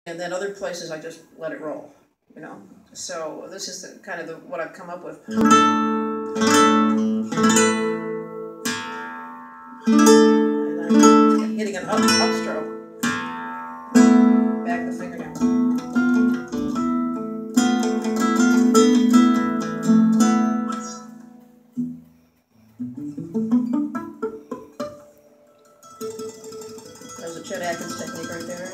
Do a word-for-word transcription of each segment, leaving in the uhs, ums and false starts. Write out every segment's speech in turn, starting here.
and then other places I just let it roll, you know. So this is the kind of the, what I've come up with. And I'm hitting an up, upstroke, back the fingernail. There's a Chet Atkins technique right there.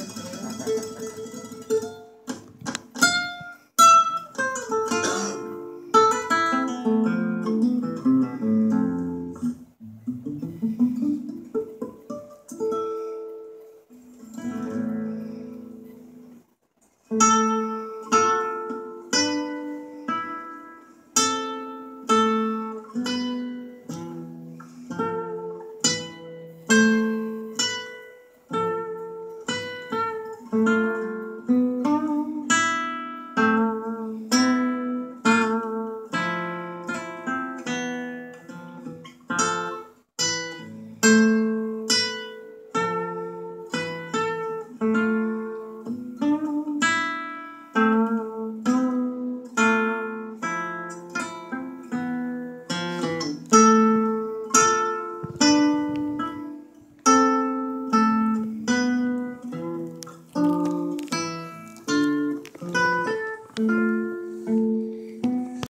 Thank you.